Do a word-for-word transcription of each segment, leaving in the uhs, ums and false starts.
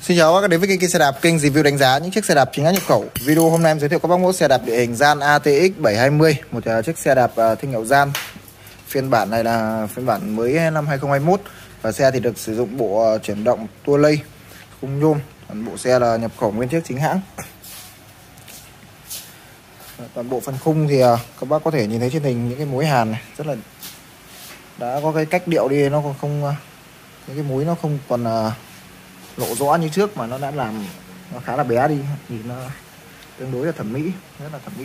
Xin chào các bạn đến với kênh xe đạp, kênh review đánh giá những chiếc xe đạp chính hãng nhập khẩu. Video hôm nay em giới thiệu các bác mẫu xe đạp địa hình Gian a tê ích bảy hai mươi, một chiếc xe đạp thương hiệu Gian. Phiên bản này là phiên bản mới năm hai không hai mốt và xe thì được sử dụng bộ chuyển động tua lây khung nhôm. Toàn bộ xe là nhập khẩu nguyên chiếc chính hãng. Toàn bộ phần khung thì các bác có thể nhìn thấy trên hình những cái mối hàn này rất là đã có cái cách điệu đi, nó còn không những cái mối nó không còn lộ rõ như trước mà nó đã làm nó khá là bé đi, nhìn nó tương đối là thẩm mỹ, rất là thẩm mỹ.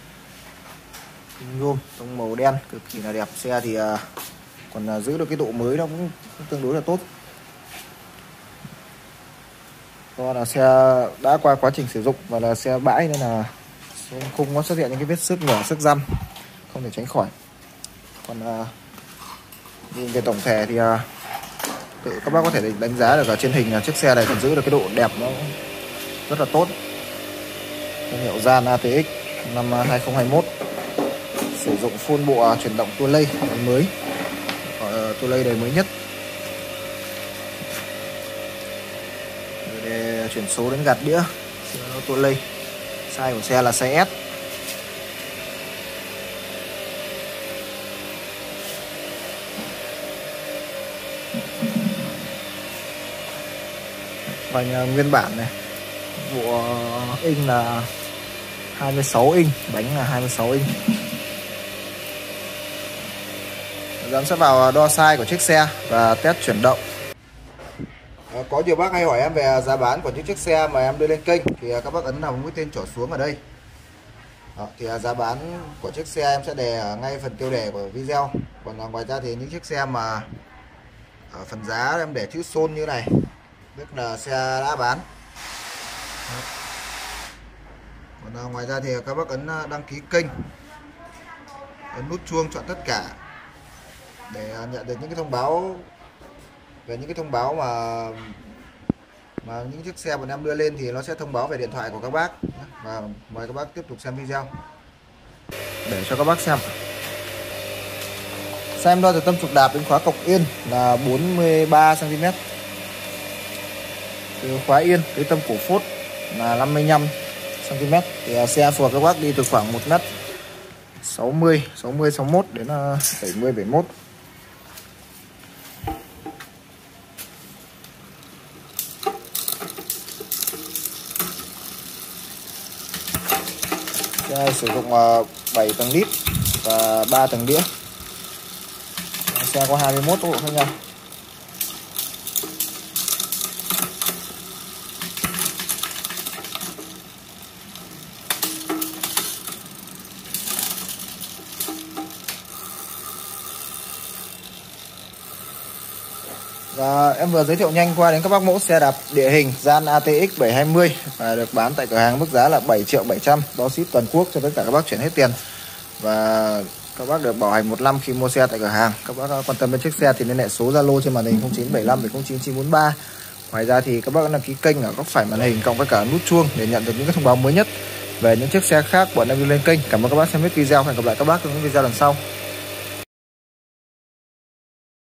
Nhôm tông màu đen cực kỳ là đẹp. Xe thì còn giữ được cái độ mới, nó cũng tương đối là tốt. Do là xe đã qua quá trình sử dụng và là xe bãi nên là không có xuất hiện những cái vết xước nhỏ, xước răm không thể tránh khỏi. Còn nhìn về tổng thể thì tự các bác có thể đánh giá được ở trên hình là chiếc xe này còn giữ được cái độ đẹp, nó rất là tốt. Thương hiệu Gian a tê ích năm hai không hai mốt, sử dụng full bộ chuyển động tua lây mới, tua lây đời mới nhất. Để chuyển số đến gạt đĩa tua lây. Size của xe là size S. Và nguyên bản này, bộ inch là hai mươi sáu inch, bánh là hai mươi sáu inch. Giờ em sẽ vào đo size của chiếc xe và test chuyển động. Có nhiều bác hay hỏi em về giá bán của những chiếc xe mà em đưa lên kênh thì các bác ấn vào mũi tên trỏ xuống ở đây. Đó, thì giá bán của chiếc xe em sẽ đề ngay phần tiêu đề của video. Còn ngoài ra thì những chiếc xe mà ở phần giá em để chữ Son như này, tức là xe đã bán. Còn ngoài ra thì các bác ấn đăng ký kênh, ấn nút chuông chọn tất cả để nhận được những cái thông báo về những cái thông báo mà mà những chiếc xe bọn em đưa lên thì nó sẽ thông báo về điện thoại của các bác. Và mời các bác tiếp tục xem video để cho các bác xem. Xem đo từ tâm trục đạp đến khóa cọc yên là bốn mươi ba xăng ti mét. Từ khóa yên tới tâm cổ phốt là năm mươi lăm xăng ti mét. Thì xe phù hợp các bác đi từ khoảng một mét sáu mươi, sáu mươi, sáu mươi mốt đến bảy mươi, bảy mươi mốt. Xe sử dụng bảy tầng lít và ba tầng đĩa. Xe có hai mươi mốt tốc độ khác nhau. Và em vừa giới thiệu nhanh qua đến các bác mẫu xe đạp địa hình Gian a tê ích bảy hai mươi và được bán tại cửa hàng mức giá là bảy triệu bảy trăm, bao ship toàn quốc cho tất cả các bác chuyển hết tiền. Và các bác được bảo hành một năm khi mua xe tại cửa hàng. Các bác quan tâm đến chiếc xe thì liên hệ số Zalo trên màn hình không chín bảy năm bảy không chín chín bốn ba. Ngoài ra thì các bác đăng ký kênh ở góc phải màn hình cộng với cả nút chuông để nhận được những cái thông báo mới nhất về những chiếc xe khác bọn em đưa lên kênh. Cảm ơn các bác xem hết video. Hẹn gặp lại các bác trong những video lần sau.